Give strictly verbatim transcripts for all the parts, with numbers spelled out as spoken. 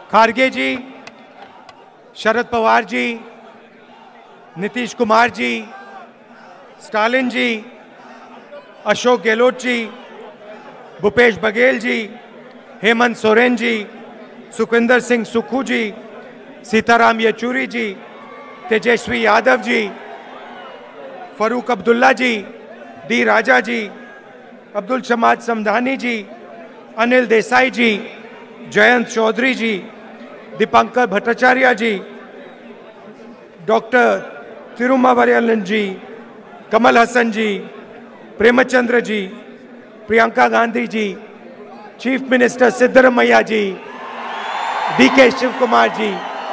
Kharge ji, Sharad Pawar ji, Nitish Kumar ji, Stalin ji, Ashok Gehlot ji, Bhupesh Baghel ji, Hemant Soren ji, Sukhvinder Singh Sukhu ji, Sitaram Yechury ji, Tejashwi Yadav ji, Farooq Abdullah ji, D Raja ji, Abdul Samad Samdani ji, Anil Desai ji, Jayant Chaudhary ji, Dipankar Bhattacharya ji, doctor Thirumavalavan ji, Kamal Haasan ji, Premchandran ji, Priyanka Gandhi ji, chief minister Siddaramaiah ji, D K Shiv Kumar ji,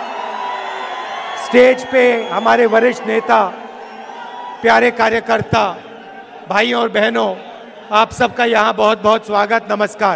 stage पे हमारे वरिष्ठ नेता, प्यारे कार्यकर्ता, भाइयों और बहनों, आप सबका यहाँ बहुत बहुत स्वागत, नमस्कार।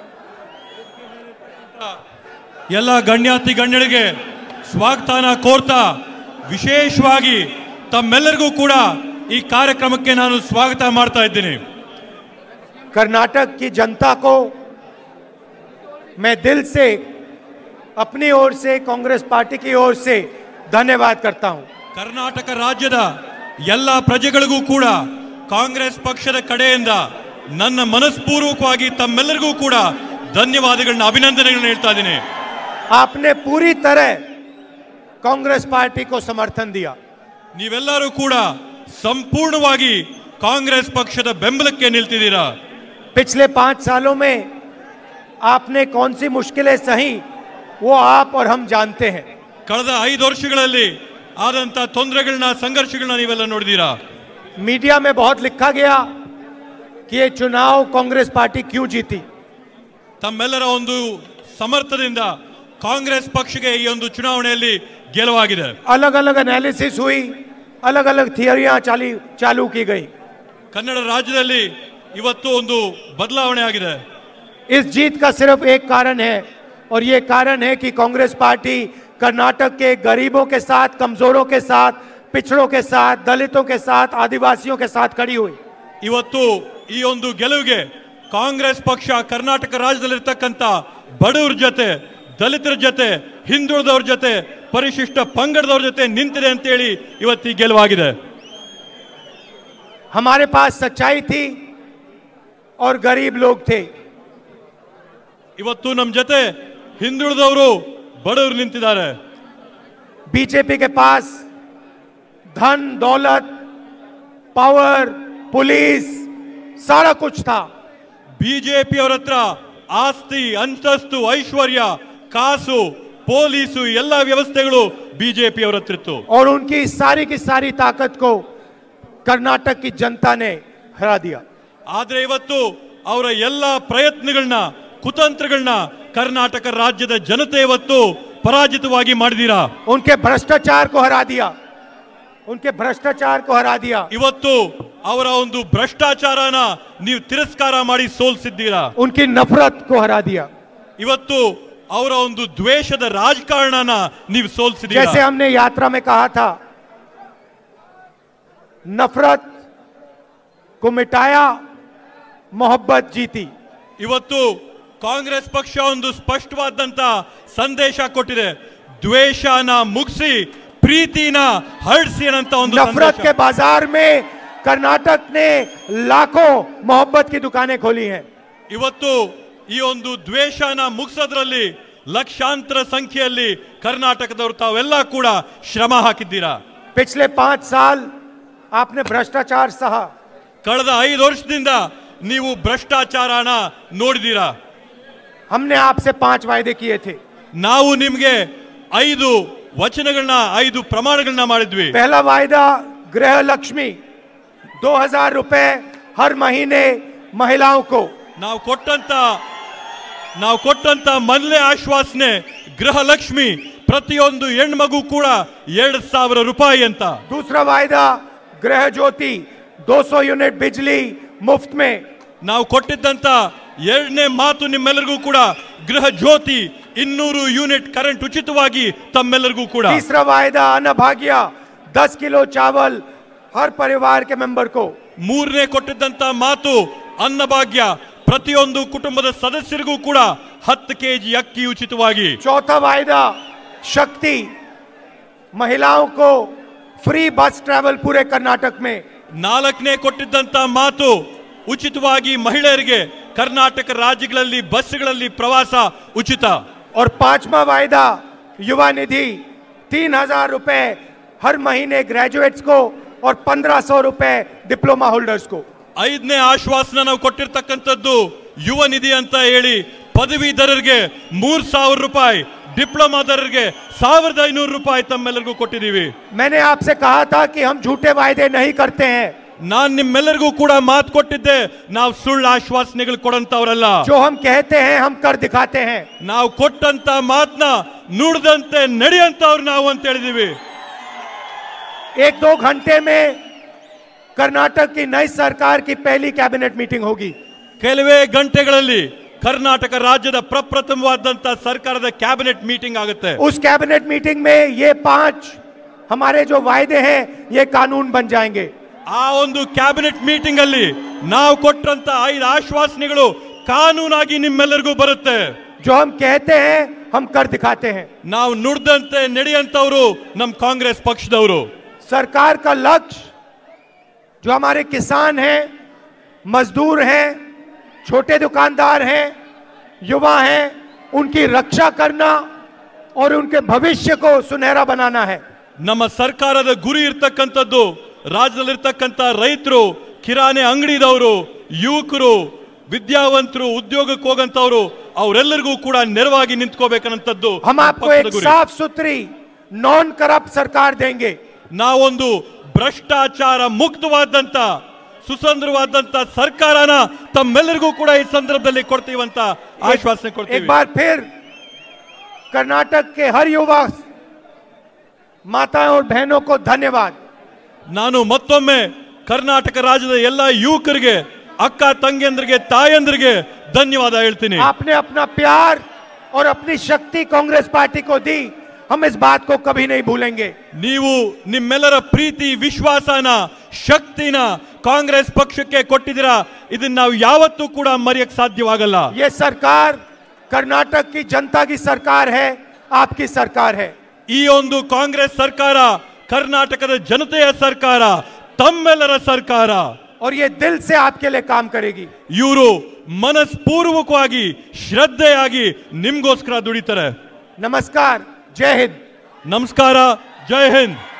ಎಲ್ಲ ಗಣ್ಯಾತಿ ಗಣ್ಯರಿಗೆ ಸ್ವಾಗತನ ಕೋರ್ತಾ ವಿಶೇಷವಾಗಿ ತಮ್ಮೆಲ್ಲರಿಗೂ ಕೂಡ ಈ ಕಾರ್ಯಕ್ರಮಕ್ಕೆ ನಾನು ಸ್ವಾಗತ ಮಾಡ್ತಾ ಇದ್ದೀನಿ। कर्नाटक की जनता को मैं दिल से अपनी ओर से कांग्रेस पार्टी की ओर से धन्यवाद करता हूं। ಕರ್ನಾಟಕ ರಾಜ್ಯದ ಎಲ್ಲ ಪ್ರಜೆಗಳಿಗೂ ಕೂಡ ಕಾಂಗ್ರೆಸ್ ಪಕ್ಷದ ಕಡೆಯಿಂದ ನನ್ನ ಮನಸ್ಪೂರ್ವಕವಾಗಿ ತಮ್ಮೆಲ್ಲರಿಗೂ ಕೂಡ ಧನ್ಯವಾದಗಳನ್ನ ಅಭಿನಂದನೆಗಳನ್ನು ಹೇಳ್ತಾ ಇದ್ದೀನಿ। आपने पूरी तरह कांग्रेस पार्टी को समर्थन दिया। ನೀವೆಲ್ಲರೂ ಕೂಡ ಸಂಪೂರ್ಣವಾಗಿ ಕಾಂಗ್ರೆಸ್ ಪಕ್ಷದ ಬೆಂಬಲಕ್ಕೆ ನಿಲ್ತಿದ್ದೀರಾ। पिछले पांच सालों में आपने कौन सी मुश्किलें सही वो आप और हम जानते हैं। ಕಳೆದ ಐದು ವರ್ಷಗಳಲ್ಲಿ ಆದಂತ ತೊಂದರೆಗಳನ್ನ ಸಂಘರ್ಷಗಳನ್ನ ನೀವೆಲ್ಲ ನೋಡಿದೀರಾ। मीडिया में बहुत लिखा गया कि ये चुनाव कांग्रेस पार्टी क्यों जीती। ತಮ್ಮೆಲ್ಲರ ಒಂದು ಸಮರ್ಥದಿಂದ ಕಾಂಗ್ರೆಸ್ ಪಕ್ಷಕ್ಕೆ ಈ ಒಂದು ಚುನಾವಣೆಯಲ್ಲಿ ಗೆಲುವಾಗಿದೆ। अलग अलग एनालिसिस हुई, अलग अलग थियरियां चाली चालू की गई। ಕನ್ನಡ ರಾಜ್ಯದಲ್ಲಿ ಇವತ್ತು ಒಂದು ಬದಲಾವಣೆ ಆಗಿದೆ। इस जीत का सिर्फ एक कारण है और ये कारण है कि कांग्रेस पार्टी कर्नाटक के गरीबों के साथ, कमजोरों के साथ, पिछड़ों के साथ, दलितों के साथ, आदिवासियों के साथ खड़ी हुई। ಇವತ್ತು ಈ ಒಂದು ಗೆಲುವಿಗೆ ಕಾಂಗ್ರೆಸ್ ಪಕ್ಷ ಕರ್ನಾಟಕ ರಾಜ್ಯದಲ್ಲಿರ್ತಕ್ಕಂಥ ಬಡವರ ಜೊತೆ, ದಲಿತರ ಜೊತೆ, ಹಿಂದುಳಿದವರ ಜೊತೆ, ಪರಿಶಿಷ್ಟ ಪಂಗಡದವರ ಜೊತೆ ನಿಂತಿದೆ ಅಂತ ಹೇಳಿ ಇವತ್ತು ಈ ಗೆಲುವಾಗಿದೆ। हमारे पास सच्चाई थी और गरीब लोग थे। ಇವತ್ತು ನಮ್ಮ ಜೊತೆ ಹಿಂದುಳಿದವರು, ಬಡವರು ನಿಂತಿದ್ದಾರೆ। बीजेपी के पास धन, दौलत, पावर, पुलिस सारा कुछ था। ಬಿಜೆಪಿ ಅವರ ಹತ್ರ ಆಸ್ತಿ, ಅಂತಸ್ತು, ಐಶ್ವರ್ಯ, ಕಾಸು, ಪೊಲೀಸು ಎಲ್ಲ ವ್ಯವಸ್ಥೆಗಳು ಬಿಜೆಪಿ ಅವರ ಹತ್ರ ಇತ್ತು। और उनकी सारी की सारी ताकत को कर्नाटक की जनता ने हरा दिया। ಆದ್ರೆ ಇವತ್ತು ಅವರ ಎಲ್ಲ ಪ್ರಯತ್ನಗಳನ್ನ, ಕುತಂತ್ರಗಳನ್ನ ಕರ್ನಾಟಕ ರಾಜ್ಯದ ಜನತೆ ಇವತ್ತು ಪರಾಜಿತವಾಗಿ ಮಾಡಿದೀರಾ। उनके भ्रष्टाचार को हरा दिया, उनके भ्रष्टाचार को हरा दिया। ಇವತ್ತು ಅವರ ಒಂದು ಭ್ರಷ್ಟಾಚಾರನ ನೀವು ತಿರಸ್ಕಾರ ಮಾಡಿ ಸೋಲಿಸಿದ್ದೀರಾ। उनकी नफरत को हरा दिया। ಇವತ್ತು ಅವರ ಒಂದು ದ್ವೇಷದ ರಾಜಕಾರಣನ ನೀವು ಸೋಲಿಸಿದ್ದೀರಾ। जैसे हमने यात्रा में कहा था, नफरत को मिटाया, मोहब्बत जीती। ಇವತ್ತು ಕಾಂಗ್ರೆಸ್ ಪಕ್ಷ ಒಂದು ಸ್ಪಷ್ಟವಾದಂತ ಸಂದೇಶ ಕೊಟ್ಟಿದೆ, ದ್ವೇಷನ ಮುಗಿಸಿ ಪ್ರೀತಿನ ಹರಡಿಸಿ ಅಂತ ಒಂದು नफरत के बाजार में कर्नाटक ने लाखों मोहब्बत की दुकानें खोली हैं। ಇವತ್ತು ಈ ಒಂದು ದ್ವೇಷನ ಮುಗಿಸೋದ್ರಲ್ಲಿ ಲಕ್ಷಾಂತರ ಸಂಖ್ಯೆಯಲ್ಲಿ ಕರ್ನಾಟಕದವರು ತಾವೆಲ್ಲ ಕೂಡ ಶ್ರಮ ಹಾಕಿದ್ದೀರಾ। पिछले पांच साल आपने भ्रष्टाचार सहा। ಕಳೆದ ಐದು ವರ್ಷದಿಂದ ನೀವು ಭ್ರಷ್ಟಾಚಾರನ ನೋಡಿದ್ದೀರಾ। हमने आपसे पांच वायदे किए थे। ನಾವು ನಿಮಗೆ ಐದು ವಚನಗಳನ್ನ, ಐದು ಪ್ರಮಾಣಗಳನ್ನ ಮಾಡಿದ್ವಿ। पहला वायदा गृह लक्ष्मी, दो हजार रुपए हर महीने महिलाओं को। ನಾವು ಕೊಟ್ಟಂತ ನಾವು ಕೊಟ್ಟಂತ ಮೊದಲನೇ ಆಶ್ವಾಸನೆ ಗೃಹಲಕ್ಷ್ಮಿ, ಪ್ರತಿಯೊಂದು ಹೆಣ್ಮಗು ಕೂಡ ಎರಡು ಸಾವಿರ ರೂಪಾಯಿ ಅಂತ। दूसरा वायदा गृह ज्योति, दो सौ यूनिट बिजली मुफ्त में। ನಾವು ಕೊಟ್ಟಿದ್ದಂತ ಎರಡನೇ ಮಾತು ನಿಮ್ಮೆಲ್ಲರಿಗೂ ಕೂಡ ಗೃಹ ಜ್ಯೋತಿ, ಇನ್ನೂರು ಯೂನಿಟ್ ಕರೆಂಟ್ ಉಚಿತವಾಗಿ ತಮ್ಮೆಲ್ಲರಿಗೂ ಕೂಡ। तीसरा वायदा अन्न भाग्य, दस किलो चावल हर परिवार के मेंबर को। ಮೂರನೇ ಕೊಟ್ಟಿದ್ದಂತ ಮಾತು ಅನ್ನಭಾಗ್ಯ, ಪ್ರತಿಯೊಂದು ಕುಟುಂಬದ ಸದಸ್ಯರಿಗೂ ಕೂಡ ಹತ್ತು ಕೆಜಿ ಅಕ್ಕಿ ಉಚಿತವಾಗಿ. चौथा वायदा शक्ति, महिलाओं को फ्री बस ट्रैवल पूरे कर्नाटक में. ನಾಲ್ಕನೇ ಕೊಟ್ಟಿದ್ದಂತ ಮಾತು ಉಚಿತವಾಗಿ ಮಹಿಳೆಯರಿಗೆ ಕರ್ನಾಟಕ ರಾಜ್ಯಗಳಲ್ಲಿ ಬಸ್ಗಳಲ್ಲಿ ಪ್ರವಾಸ ಉಚಿತ. और पांचवा वायदा युवा निधि, तीन हजार रुपए हर महीने ग्रेजुएट्स को और पंद्रह सौ रुपए डिप्लोमा होल्डर्स को. ಐದನೇ ಆಶ್ವಾಸನ ನಾವು ಕೊಟ್ಟಿರ್ತಕ್ಕಂಥದ್ದು ಯುವ ನಿಧಿ ಅಂತ ಹೇಳಿ ಪದವೀಧರರಿಗೆ ಮೂರ್ ಸಾವಿರ ರೂಪಾಯಿ, ಡಿಪ್ಲೊಮಾದವರಿಗೆ ಸಾವಿರದ ಐನೂರು ರೂಪಾಯಿ ತಮ್ಮೆಲ್ಲರಿಗೂ ಕೊಟ್ಟಿದ್ದೀವಿ. मैंने आपसे कहा था कि हम झूठे वायदे नहीं करते हैं. ನಾನ್ ನಿಮ್ಮೆಲ್ಲರಿಗೂ ಕೂಡ ಮಾತು ಕೊಟ್ಟಿದ್ದೆ, ನಾವು ಸುಳ್ಳು ಆಶ್ವಾಸನೆಗಳು ಕೊಡಂತವರಲ್ಲ. जो हम कहते हैं हम कर दिखाते हैं. ನಾವು ಕೊಟ್ಟಂತ ಮಾತನ್ನ ನುಡಿದಂತೆ ನಡೆಯಂತವ್ರು ನಾವು ಅಂತ ಹೇಳಿದೀವಿ. एक दो घंटे में कर्नाटक की नई सरकार की पहली कैबिनेट मीटिंग होगी. ಕೆಲವೇ ಗಂಟೆಗಳಲ್ಲಿ ಕರ್ನಾಟಕ ರಾಜ್ಯದ ಪ್ರಪ್ರಥಮವಾದಂತ ಸರ್ಕಾರದ ಕ್ಯಾಬಿನೆಟ್ ಮೀಟಿಂಗ್ ಆಗುತ್ತೆ. उस कैबिनेट मीटिंग में ये पांच हमारे जो वायदे हैं ये कानून बन जाएंगे. ಆ ಒಂದು ಕ್ಯಾಬಿನೆಟ್ ಮೀಟಿಂಗ್ ಅಲ್ಲಿ ನಾವು ಕೊಟ್ಟಂತ ಐದು ಆಶ್ವಾಸನೆಗಳು ಕಾನೂನಾಗಿ ನಿಮ್ಮೆಲ್ಲರಿಗೂ ಬರುತ್ತೆ. जो हम कहते हैं हम कर दिखाते हैं. ನಾವು ನುಡಿದಂತೆ ನಡೆಯಂತವರು ನಮ್ಮ ಕಾಂಗ್ರೆಸ್ ಪಕ್ಷದವರು. सरकार का लक्ष्य जो हमारे किसान हैं, मजदूर हैं, छोटे दुकानदार हैं, युवा हैं, उनकी रक्षा करना और उनके भविष्य को सुनहरा बनाना है. ನಮ್ಮ ಸರ್ಕಾರದ ಗುರಿ ಇರ್ತಕ್ಕಂಥದ್ದು ರಾಜ್ಯದಲ್ಲಿರ್ತಕ್ಕಂಥ ರೈತರು, ಕಿರಾಣಿ ಅಂಗಡಿದವರು, ಯುವಕರು, ವಿದ್ಯಾವಂತರು, ಉದ್ಯೋಗಕ್ಕೆ ಹೋಗಂತವರು ಅವರೆಲ್ಲರಿಗೂ ಕೂಡ ನೆರವಾಗಿ ನಿಂತ್ಕೋಬೇಕನ್ನಂಥದ್ದು. हम आपको एक साफ सुथरी नॉन करप्ट सरकार देंगे. ನಾವೊಂದು ಭ್ರಷ್ಟಾಚಾರ ಮುಕ್ತವಾದಂತ ಸುಸಂದ್ರವಾದಂತ ಸರ್ಕಾರನ ತಮ್ಮೆಲ್ಲರಿಗೂ ಕೂಡ ಈ ಸಂದರ್ಭದಲ್ಲಿ ಕೊಡ್ತೀವಂತ ಆಶ್ವಾಸನೆ ಕೊಡ್ತೀವಿ. एक बार फिर कर्नाटक के हर युवा माताओं और बहनों को धन्यवाद. ನಾನು ಮತ್ತೊಮ್ಮೆ ಕರ್ನಾಟಕ ರಾಜ್ಯದ ಎಲ್ಲ ಯುವಕರಿಗೆ, ಅಕ್ಕ ತಂಗಿಯಂದ್ರಿಗೆ, ತಾಯಂದ್ರಿಗೆ ಧನ್ಯವಾದ ಹೇಳ್ತೀನಿ. आपने अपना प्यार और अपनी शक्ति कांग्रेस पार्टी को दी, हम इस बात को कभी नहीं भूलेंगे. ನೀವು ನಿಮ್ಮೆಲ್ಲರ ಪ್ರೀತಿ, ವಿಶ್ವಾಸನ, ಶಕ್ತಿನ ಕಾಂಗ್ರೆಸ್ ಪಕ್ಷಕ್ಕೆ ಕೊಟ್ಟಿದ್ದೀರಾ. ಇದನ್ನ ನಾವು ಯಾವತ್ತೂ ಕೂಡ ಮರೆಯಕ್ಕೆ ಸಾಧ್ಯವಾಗಲ್ಲ. ये सरकार कर्नाटक की जनता की सरकार है, आपकी सरकार है. ಈ ಒಂದು ಕಾಂಗ್ರೆಸ್ ಸರ್ಕಾರ ಕರ್ನಾಟಕದ ಜನತೆಯ ಸರ್ಕಾರ, ತಮ್ಮೆಲ್ಲರ ಸರ್ಕಾರ. और ये दिल से आपके लिए काम करेगी. ಇವರು ಮನಸ್ಪೂರ್ವಕವಾಗಿ, ಶ್ರದ್ಧೆಯಾಗಿ ನಿಮ್ಗೋಸ್ಕರ ದುಡಿತಾರೆ. नमस्कार, जय हिंद. ನಮಸ್ಕಾರ, ಜೈ ಹಿಂದ್.